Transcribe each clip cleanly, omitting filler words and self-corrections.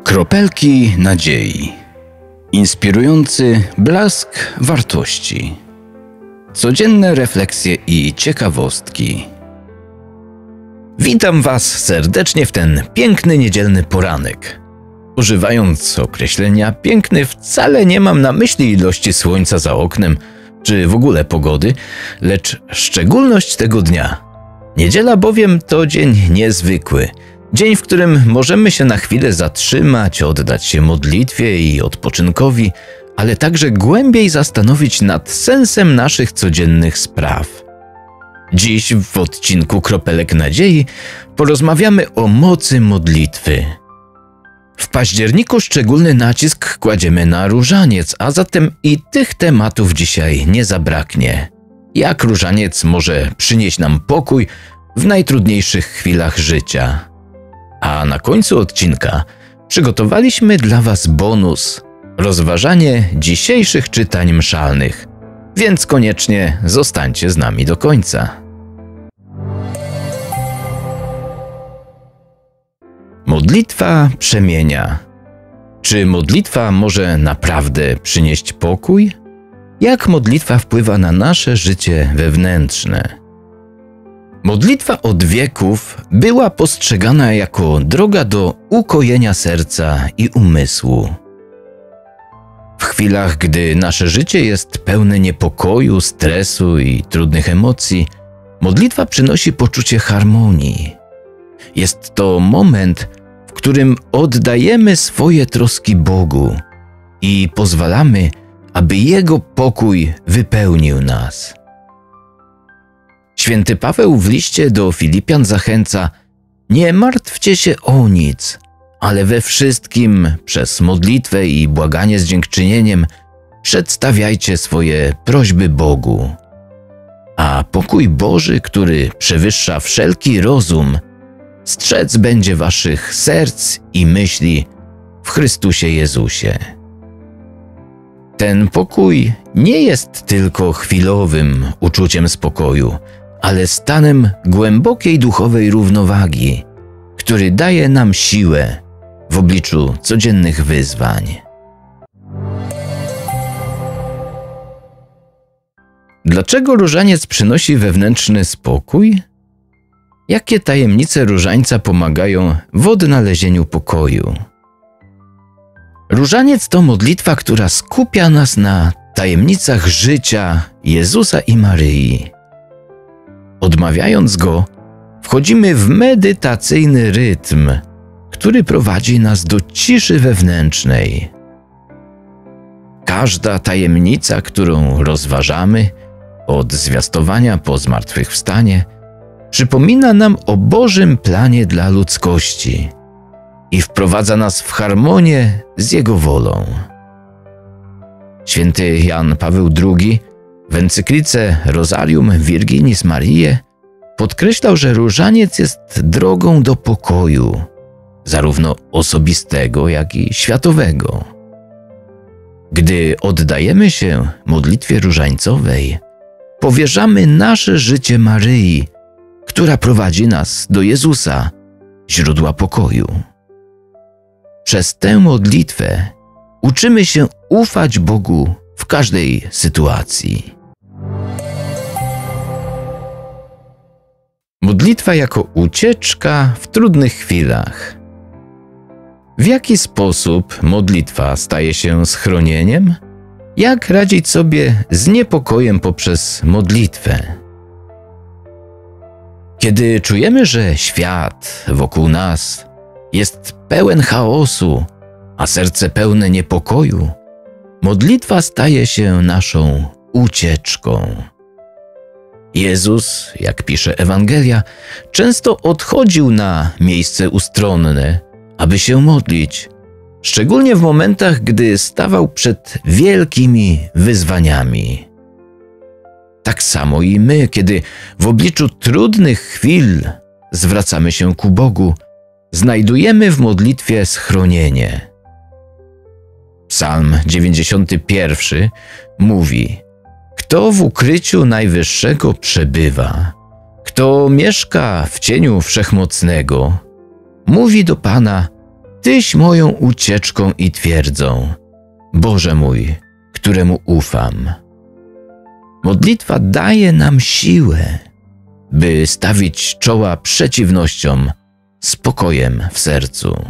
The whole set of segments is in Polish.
Kropelki nadziei. Inspirujący blask wartości. Codzienne refleksje i ciekawostki. Witam Was serdecznie w ten piękny niedzielny poranek. Używając określenia piękny, wcale nie mam na myśli ilości słońca za oknem, czy w ogóle pogody, lecz szczególność tego dnia. Niedziela bowiem to dzień niezwykły. Dzień, w którym możemy się na chwilę zatrzymać, oddać się modlitwie i odpoczynkowi, ale także głębiej zastanowić nad sensem naszych codziennych spraw. Dziś w odcinku Kropelek Nadziei porozmawiamy o mocy modlitwy. W październiku szczególny nacisk kładziemy na różaniec, a zatem i tych tematów dzisiaj nie zabraknie. Jak różaniec może przynieść nam pokój w najtrudniejszych chwilach życia? A na końcu odcinka przygotowaliśmy dla Was bonus – rozważanie dzisiejszych czytań mszalnych, więc koniecznie zostańcie z nami do końca. Modlitwa przemienia. Czy modlitwa może naprawdę przynieść pokój? Jak modlitwa wpływa na nasze życie wewnętrzne? Modlitwa od wieków była postrzegana jako droga do ukojenia serca i umysłu. W chwilach, gdy nasze życie jest pełne niepokoju, stresu i trudnych emocji, modlitwa przynosi poczucie harmonii. Jest to moment, w którym oddajemy swoje troski Bogu i pozwalamy, aby Jego pokój wypełnił nas. Święty Paweł w liście do Filipian zachęca: nie martwcie się o nic, ale we wszystkim przez modlitwę i błaganie z dziękczynieniem przedstawiajcie swoje prośby Bogu. A pokój Boży, który przewyższa wszelki rozum, strzec będzie waszych serc i myśli w Chrystusie Jezusie. Ten pokój nie jest tylko chwilowym uczuciem spokoju, ale stanem głębokiej duchowej równowagi, który daje nam siłę w obliczu codziennych wyzwań. Dlaczego różaniec przynosi wewnętrzny spokój? Jakie tajemnice różańca pomagają w odnalezieniu pokoju? Różaniec to modlitwa, która skupia nas na tajemnicach życia Jezusa i Maryi. Odmawiając go, wchodzimy w medytacyjny rytm, który prowadzi nas do ciszy wewnętrznej. Każda tajemnica, którą rozważamy, od zwiastowania po zmartwychwstanie, przypomina nam o Bożym planie dla ludzkości i wprowadza nas w harmonię z Jego wolą. Święty Jan Paweł II w encyklice Rosarium Virginis Mariae podkreślał, że różaniec jest drogą do pokoju, zarówno osobistego, jak i światowego. Gdy oddajemy się modlitwie różańcowej, powierzamy nasze życie Maryi, która prowadzi nas do Jezusa, źródła pokoju. Przez tę modlitwę uczymy się ufać Bogu w każdej sytuacji. Modlitwa jako ucieczka w trudnych chwilach. W jaki sposób modlitwa staje się schronieniem? Jak radzić sobie z niepokojem poprzez modlitwę? Kiedy czujemy, że świat wokół nas jest pełen chaosu, a serce pełne niepokoju, modlitwa staje się naszą ucieczką. Jezus, jak pisze Ewangelia, często odchodził na miejsce ustronne, aby się modlić, szczególnie w momentach, gdy stawał przed wielkimi wyzwaniami. Tak samo i my, kiedy w obliczu trudnych chwil zwracamy się ku Bogu, znajdujemy w modlitwie schronienie. Psalm 91 mówi: kto w ukryciu Najwyższego przebywa, kto mieszka w cieniu Wszechmocnego, mówi do Pana: Tyś moją ucieczką i twierdzą, Boże mój, któremu ufam. Modlitwa daje nam siłę, by stawić czoła przeciwnościom z pokojem w sercu.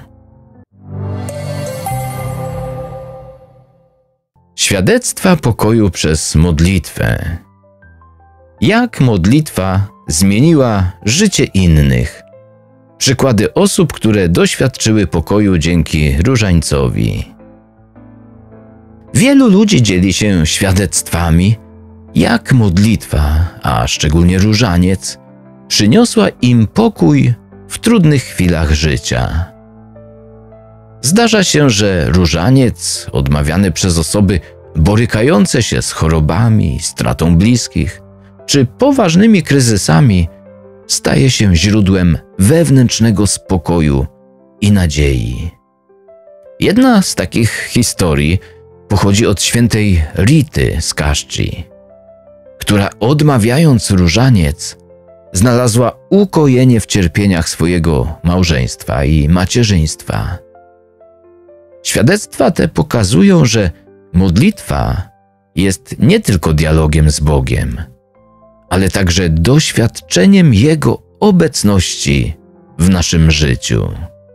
Świadectwa pokoju przez modlitwę. Jak modlitwa zmieniła życie innych? Przykłady osób, które doświadczyły pokoju dzięki różańcowi. Wielu ludzi dzieli się świadectwami, jak modlitwa, a szczególnie różaniec, przyniosła im pokój w trudnych chwilach życia. Zdarza się, że różaniec, odmawiany przez osoby borykające się z chorobami, stratą bliskich czy poważnymi kryzysami, staje się źródłem wewnętrznego spokoju i nadziei. Jedna z takich historii pochodzi od świętej Rity z Kaszci, która odmawiając różaniec znalazła ukojenie w cierpieniach swojego małżeństwa i macierzyństwa. Świadectwa te pokazują, że modlitwa jest nie tylko dialogiem z Bogiem, ale także doświadczeniem Jego obecności w naszym życiu.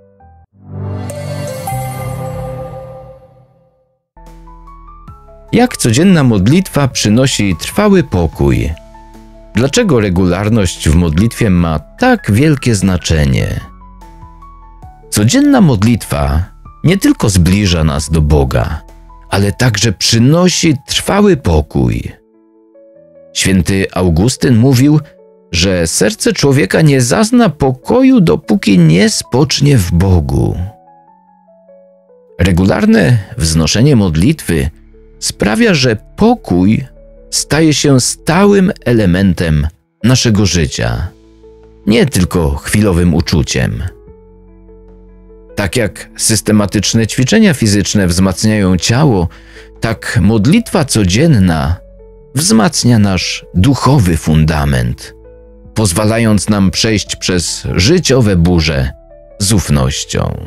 Jak codzienna modlitwa przynosi trwały pokój? Dlaczego regularność w modlitwie ma tak wielkie znaczenie? Codzienna modlitwa nie tylko zbliża nas do Boga, ale także przynosi trwały pokój. Święty Augustyn mówił, że serce człowieka nie zazna pokoju, dopóki nie spocznie w Bogu. Regularne wznoszenie modlitwy sprawia, że pokój staje się stałym elementem naszego życia, nie tylko chwilowym uczuciem. Tak jak systematyczne ćwiczenia fizyczne wzmacniają ciało, tak modlitwa codzienna wzmacnia nasz duchowy fundament, pozwalając nam przejść przez życiowe burze z ufnością.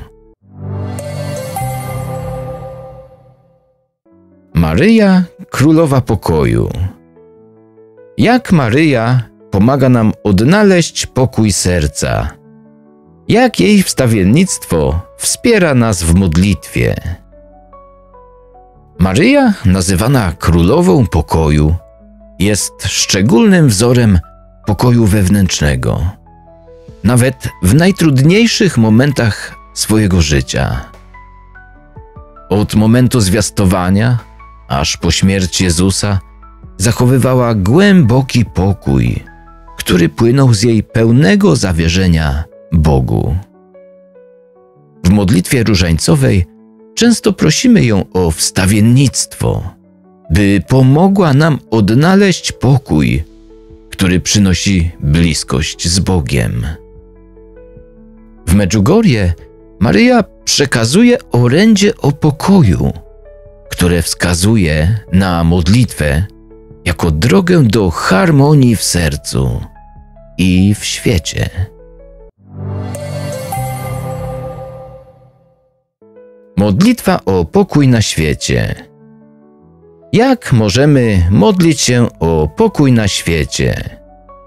Maryja, Królowa Pokoju. Jak Maryja pomaga nam odnaleźć pokój serca? Jak jej wstawiennictwo wspiera nas w modlitwie? Maryja, nazywana Królową Pokoju, jest szczególnym wzorem pokoju wewnętrznego, nawet w najtrudniejszych momentach swojego życia. Od momentu zwiastowania aż po śmierć Jezusa zachowywała głęboki pokój, który płynął z jej pełnego zawierzenia Bogu. W modlitwie różańcowej często prosimy ją o wstawiennictwo, by pomogła nam odnaleźć pokój, który przynosi bliskość z Bogiem. W Medjugorje Maryja przekazuje orędzie o pokoju, które wskazuje na modlitwę jako drogę do harmonii w sercu i w świecie. Modlitwa o pokój na świecie. Jak możemy modlić się o pokój na świecie?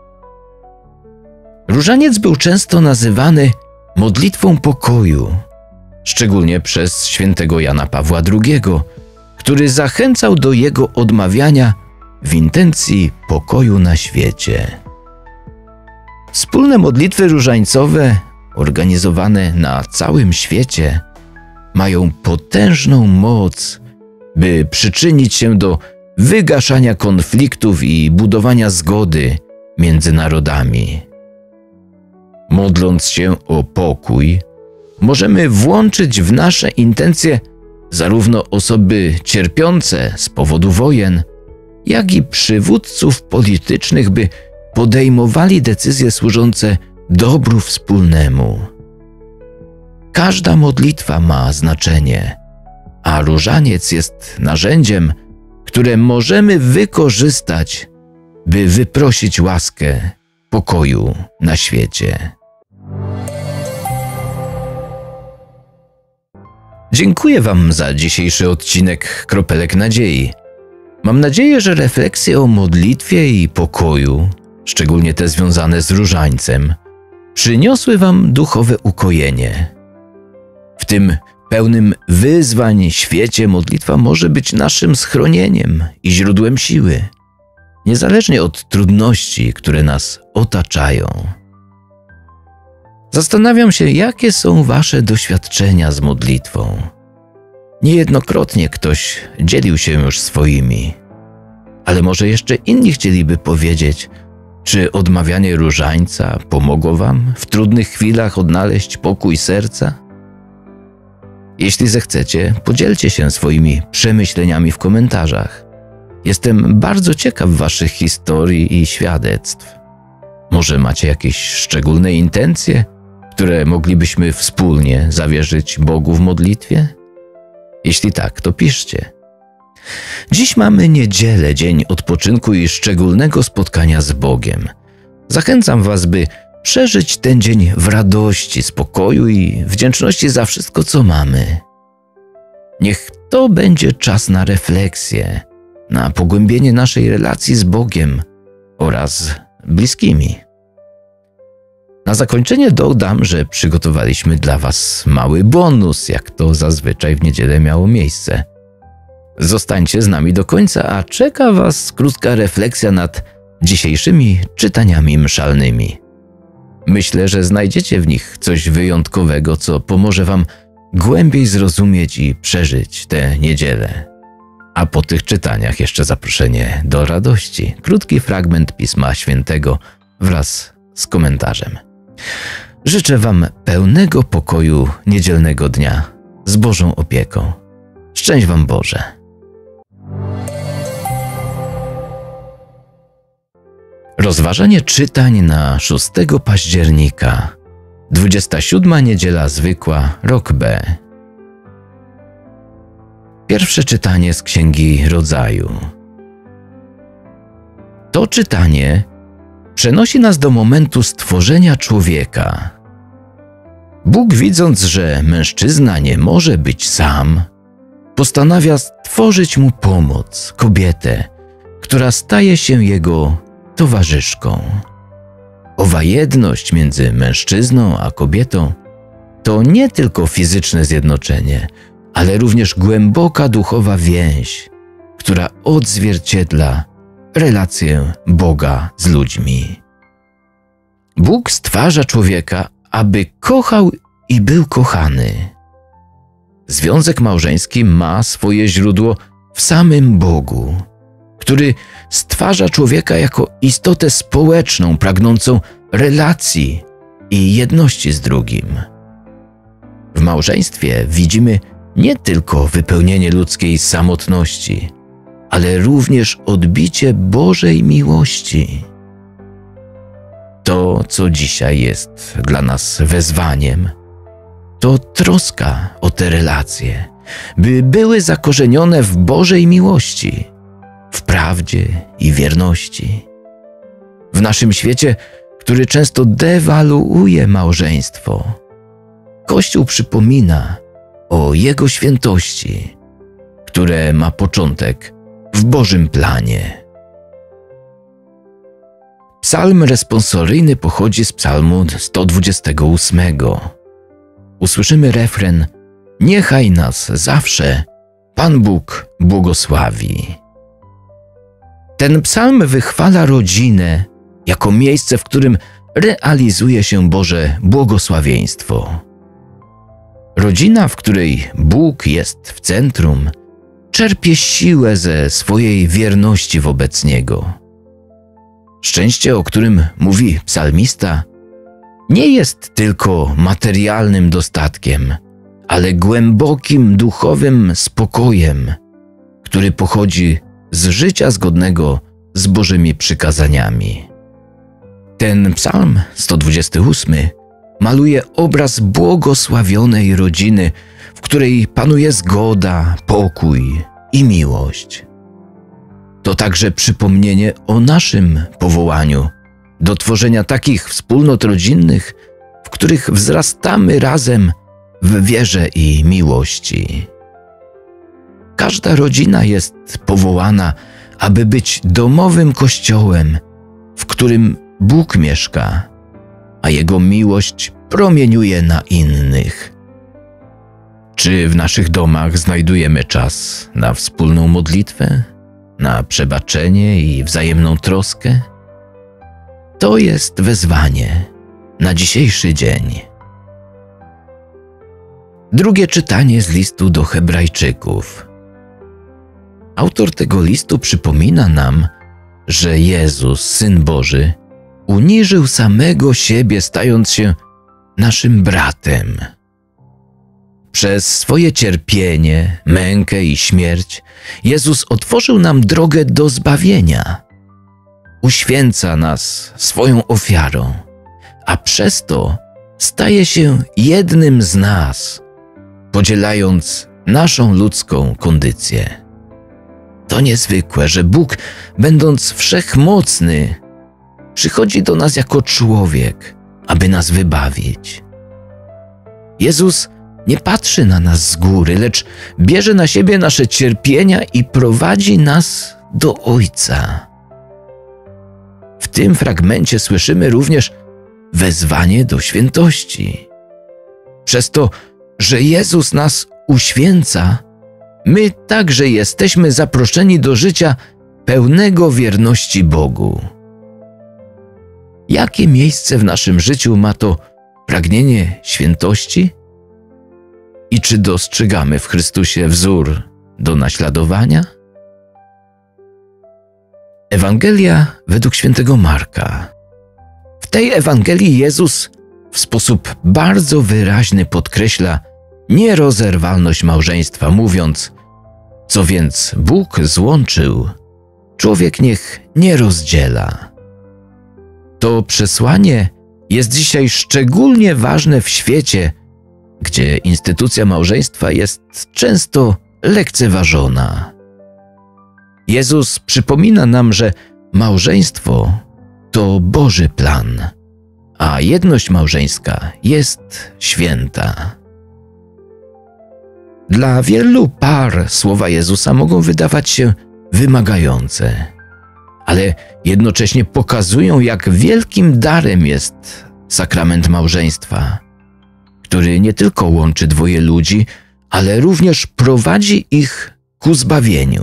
Różaniec był często nazywany modlitwą pokoju, szczególnie przez świętego Jana Pawła II, który zachęcał do jego odmawiania w intencji pokoju na świecie. Wspólne modlitwy różańcowe, organizowane na całym świecie, mają potężną moc, by przyczynić się do wygaszania konfliktów i budowania zgody między narodami. Modląc się o pokój, możemy włączyć w nasze intencje zarówno osoby cierpiące z powodu wojen, jak i przywódców politycznych, by podejmowali decyzje służące dobru wspólnemu. Każda modlitwa ma znaczenie, a różaniec jest narzędziem, które możemy wykorzystać, by wyprosić łaskę pokoju na świecie. Dziękuję Wam za dzisiejszy odcinek Kropelek Nadziei. Mam nadzieję, że refleksje o modlitwie i pokoju, szczególnie te związane z różańcem, przyniosły Wam duchowe ukojenie. W tym pełnym wyzwań świecie modlitwa może być naszym schronieniem i źródłem siły, niezależnie od trudności, które nas otaczają. Zastanawiam się, jakie są Wasze doświadczenia z modlitwą. Niejednokrotnie ktoś dzielił się już swoimi, ale może jeszcze inni chcieliby powiedzieć, czy odmawianie różańca pomogło Wam w trudnych chwilach odnaleźć pokój serca? Jeśli zechcecie, podzielcie się swoimi przemyśleniami w komentarzach. Jestem bardzo ciekaw Waszych historii i świadectw. Może macie jakieś szczególne intencje, które moglibyśmy wspólnie zawierzyć Bogu w modlitwie? Jeśli tak, to piszcie. Dziś mamy niedzielę, dzień odpoczynku i szczególnego spotkania z Bogiem. Zachęcam Was, by przeżyć ten dzień w radości, spokoju i wdzięczności za wszystko, co mamy. Niech to będzie czas na refleksję, na pogłębienie naszej relacji z Bogiem oraz bliskimi. Na zakończenie dodam, że przygotowaliśmy dla Was mały bonus, jak to zazwyczaj w niedzielę miało miejsce. Zostańcie z nami do końca, a czeka Was krótka refleksja nad dzisiejszymi czytaniami mszalnymi. Myślę, że znajdziecie w nich coś wyjątkowego, co pomoże Wam głębiej zrozumieć i przeżyć tę niedzielę. A po tych czytaniach jeszcze zaproszenie do radości. Krótki fragment Pisma Świętego wraz z komentarzem. Życzę Wam pełnego pokoju niedzielnego dnia z Bożą opieką. Szczęść Wam Boże! Rozważanie czytań na 6 października, 27. niedziela zwykła, rok B. Pierwsze czytanie z Księgi Rodzaju. To czytanie przenosi nas do momentu stworzenia człowieka. Bóg, widząc, że mężczyzna nie może być sam, postanawia stworzyć mu pomoc, kobietę, która staje się jego towarzyszką. Owa jedność między mężczyzną a kobietą to nie tylko fizyczne zjednoczenie, ale również głęboka duchowa więź, która odzwierciedla relację Boga z ludźmi. Bóg stwarza człowieka, aby kochał i był kochany. Związek małżeński ma swoje źródło w samym Bogu, który stwarza człowieka jako istotę społeczną, pragnącą relacji i jedności z drugim. W małżeństwie widzimy nie tylko wypełnienie ludzkiej samotności, ale również odbicie Bożej miłości. To, co dzisiaj jest dla nas wezwaniem, to troska o te relacje, by były zakorzenione w Bożej miłości, w prawdzie i wierności. W naszym świecie, który często dewaluuje małżeństwo, Kościół przypomina o jego świętości, które ma początek w Bożym planie. Psalm responsoryjny pochodzi z psalmu 128. Usłyszymy refren: Niechaj nas zawsze Pan Bóg błogosławi. Ten psalm wychwala rodzinę jako miejsce, w którym realizuje się Boże błogosławieństwo. Rodzina, w której Bóg jest w centrum, czerpie siłę ze swojej wierności wobec Niego. Szczęście, o którym mówi psalmista, nie jest tylko materialnym dostatkiem, ale głębokim duchowym spokojem, który pochodzi z życia zgodnego z Bożymi przykazaniami. Ten psalm 128 maluje obraz błogosławionej rodziny, w której panuje zgoda, pokój i miłość. To także przypomnienie o naszym powołaniu do tworzenia takich wspólnot rodzinnych, w których wzrastamy razem w wierze i miłości. Każda rodzina jest powołana, aby być domowym kościołem, w którym Bóg mieszka, a Jego miłość promieniuje na innych. Czy w naszych domach znajdujemy czas na wspólną modlitwę, na przebaczenie i wzajemną troskę? To jest wezwanie na dzisiejszy dzień. Drugie czytanie z listu do Hebrajczyków. Autor tego listu przypomina nam, że Jezus, Syn Boży, uniżył samego siebie, stając się naszym bratem. Przez swoje cierpienie, mękę i śmierć Jezus otworzył nam drogę do zbawienia. Uświęca nas swoją ofiarą, a przez to staje się jednym z nas, podzielając naszą ludzką kondycję. To niezwykłe, że Bóg, będąc wszechmocny, przychodzi do nas jako człowiek, aby nas wybawić. Jezus nie patrzy na nas z góry, lecz bierze na siebie nasze cierpienia i prowadzi nas do Ojca. W tym fragmencie słyszymy również wezwanie do świętości. Przez to, że Jezus nas uświęca, my także jesteśmy zaproszeni do życia pełnego wierności Bogu. Jakie miejsce w naszym życiu ma to pragnienie świętości? I czy dostrzegamy w Chrystusie wzór do naśladowania? Ewangelia według świętego Marka. W tej Ewangelii Jezus w sposób bardzo wyraźny podkreśla nierozerwalność małżeństwa, mówiąc: co więc Bóg złączył, człowiek niech nie rozdziela. To przesłanie jest dzisiaj szczególnie ważne w świecie, gdzie instytucja małżeństwa jest często lekceważona. Jezus przypomina nam, że małżeństwo to Boży plan, a jedność małżeńska jest święta. Dla wielu par słowa Jezusa mogą wydawać się wymagające, ale jednocześnie pokazują, jak wielkim darem jest sakrament małżeństwa, który nie tylko łączy dwoje ludzi, ale również prowadzi ich ku zbawieniu.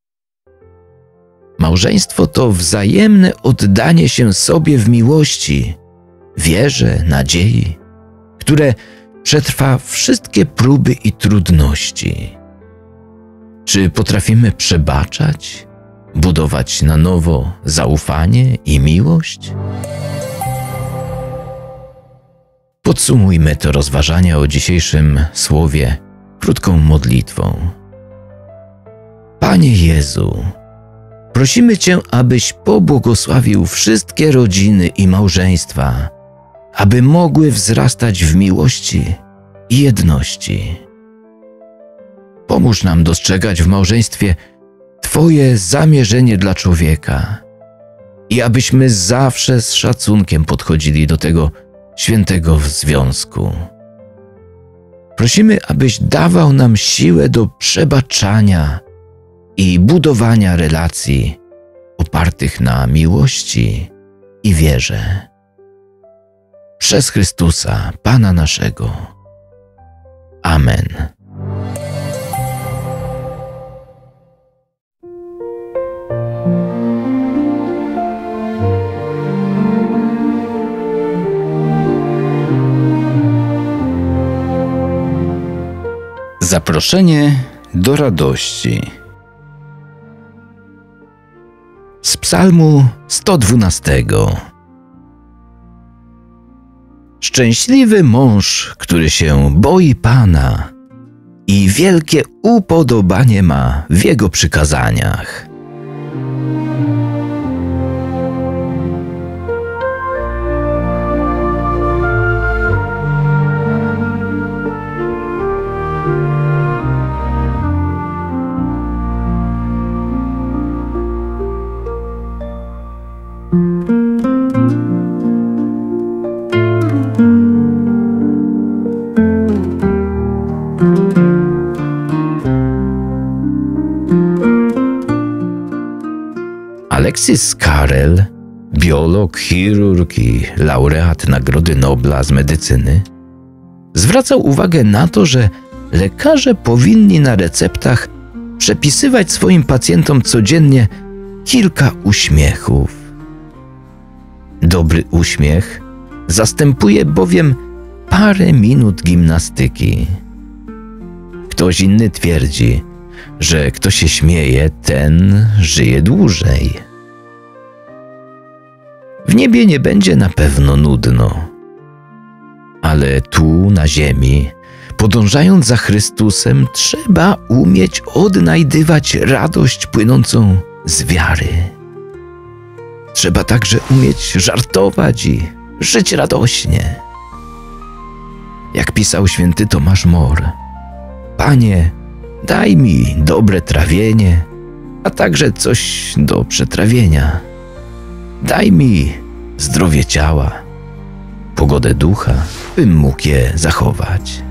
Małżeństwo to wzajemne oddanie się sobie w miłości, wierze, nadziei, które przetrwa wszystkie próby i trudności. Czy potrafimy przebaczać, budować na nowo zaufanie i miłość? Podsumujmy te rozważania o dzisiejszym słowie krótką modlitwą. Panie Jezu, prosimy Cię, abyś pobłogosławił wszystkie rodziny i małżeństwa, aby mogły wzrastać w miłości i jedności. Pomóż nam dostrzegać w małżeństwie Twoje zamierzenie dla człowieka i abyśmy zawsze z szacunkiem podchodzili do tego świętego związku. Prosimy, abyś dawał nam siłę do przebaczania i budowania relacji opartych na miłości i wierze. Przez Chrystusa, Pana naszego. Amen. Zaproszenie do radości. Z Psalmu 112. Szczęśliwy mąż, który się boi Pana i wielkie upodobanie ma w Jego przykazaniach. Alexis Carrel, biolog, chirurg i laureat Nagrody Nobla z medycyny, zwracał uwagę na to, że lekarze powinni na receptach przepisywać swoim pacjentom codziennie kilka uśmiechów. Dobry uśmiech zastępuje bowiem parę minut gimnastyki. Ktoś inny twierdzi, że kto się śmieje, ten żyje dłużej. W niebie nie będzie na pewno nudno, ale tu na ziemi, podążając za Chrystusem, trzeba umieć odnajdywać radość płynącą z wiary. Trzeba także umieć żartować i żyć radośnie. Jak pisał święty Tomasz More: Panie, daj mi dobre trawienie, a także coś do przetrawienia. Daj mi zdrowie ciała, pogodę ducha, bym mógł je zachować.